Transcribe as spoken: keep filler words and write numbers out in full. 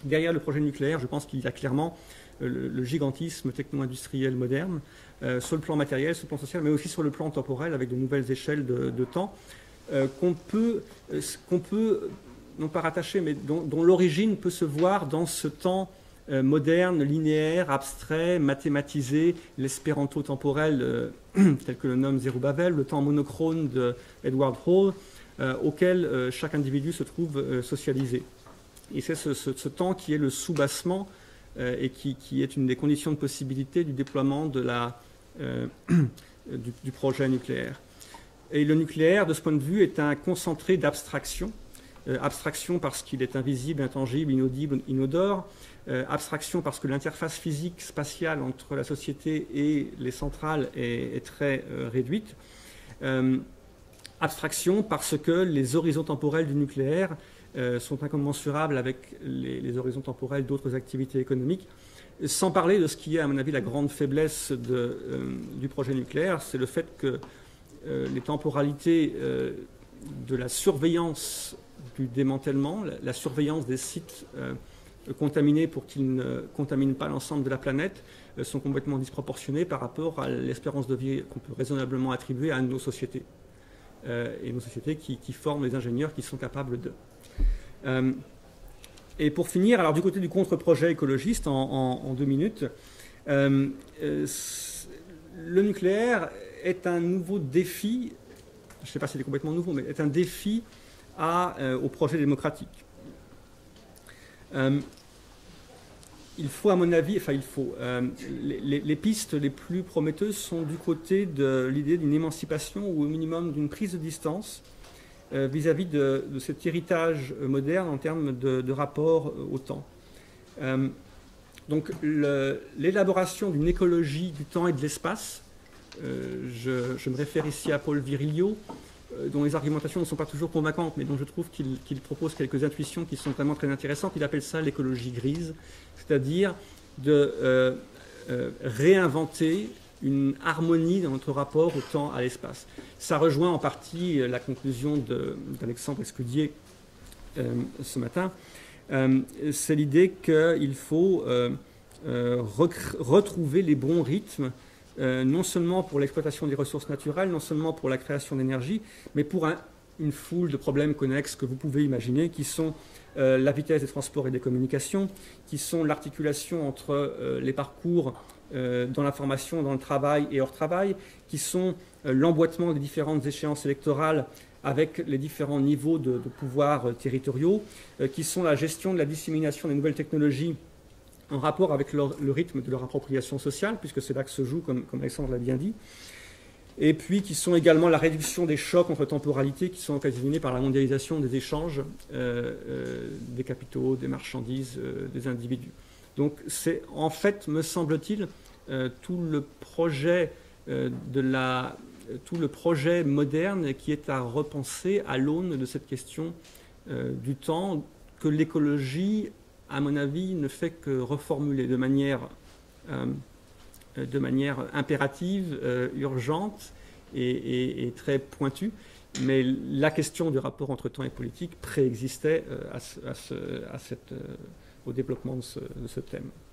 derrière le projet nucléaire, je pense qu'il y a clairement euh, le, le gigantisme techno-industriel moderne, euh, sur le plan matériel, sur le plan social, mais aussi sur le plan temporel, avec de nouvelles échelles de, de temps, euh, qu'on peut, euh, qu'on peut, non pas rattacher, mais dont, dont l'origine peut se voir dans ce temps euh, moderne, linéaire, abstrait, mathématisé, l'espéranto temporel, euh, tel que le nomme Zerubbabel, le temps monochrone de Edward Hall, euh, auquel euh, chaque individu se trouve euh, socialisé. Et c'est ce, ce, ce temps qui est le soubassement euh, et qui, qui est une des conditions de possibilité du déploiement de la, euh, du, du projet nucléaire. Et le nucléaire, de ce point de vue, est un concentré d'abstraction. Euh, abstraction parce qu'il est invisible, intangible, inaudible, inodore. Euh, abstraction parce que l'interface physique spatiale entre la société et les centrales est, est très euh, réduite. Euh, abstraction parce que les horizons temporels du nucléaire euh, sont incommensurables avec les, les horizons temporels d'autres activités économiques. Sans parler de ce qui est, à mon avis, la grande faiblesse de, euh, du projet nucléaire, c'est le fait que euh, les temporalités euh, de la surveillance du démantèlement, la, la surveillance des sites euh, contaminés pour qu'ils ne contaminent pas l'ensemble de la planète, euh, sont complètement disproportionnées par rapport à l'espérance de vie qu'on peut raisonnablement attribuer à nos sociétés. Euh, et nos sociétés qui, qui forment les ingénieurs qui sont capables de. Euh, et pour finir, alors du côté du contre-projet écologiste, en, en, en deux minutes, euh, euh, le nucléaire est un nouveau défi, je ne sais pas si c'est complètement nouveau, mais est un défi à, euh, au projet démocratique. Euh, il faut, à mon avis, enfin il faut, euh, les, les pistes les plus prometteuses sont du côté de l'idée d'une émancipation ou au minimum d'une prise de distance euh, vis-à-vis de, de cet héritage moderne en termes de, de rapport au temps. Euh, donc l'élaboration d'une écologie du temps et de l'espace, euh, je, je me réfère ici à Paul Virilio, dont les argumentations ne sont pas toujours convaincantes, mais dont je trouve qu'il qu'il propose quelques intuitions qui sont vraiment très intéressantes. Il appelle ça l'écologie grise, c'est-à-dire de euh, euh, réinventer une harmonie dans notre rapport au temps, à l'espace. Ça rejoint en partie la conclusion d'Alexandre Escudier euh, ce matin. Euh, C'est l'idée qu'il faut euh, euh, retrouver les bons rythmes, Euh, non seulement pour l'exploitation des ressources naturelles, non seulement pour la création d'énergie, mais pour un, une foule de problèmes connexes que vous pouvez imaginer, qui sont euh, la vitesse des transports et des communications, qui sont l'articulation entre euh, les parcours euh, dans la formation, dans le travail et hors travail, qui sont euh, l'emboîtement des différentes échéances électorales avec les différents niveaux de, de pouvoirs euh, territoriaux, euh, qui sont la gestion de la dissémination des nouvelles technologies en rapport avec leur, le rythme de leur appropriation sociale, puisque c'est là que se joue, comme, comme Alexandre l'a bien dit, et puis qui sont également la réduction des chocs entre temporalités qui sont occasionnés par la mondialisation des échanges euh, euh, des capitaux, des marchandises, euh, des individus. Donc c'est en fait, me semble-t-il, euh, tout le projet euh, de la, tout le projet moderne qui est à repenser à l'aune de cette question euh, du temps que l'écologie, à mon avis, ne fait que reformuler de manière, euh, de manière impérative, euh, urgente et, et, et très pointue. Mais la question du rapport entre temps et politique préexistait euh, à ce, à ce, à cette, euh, au développement de ce, de ce thème.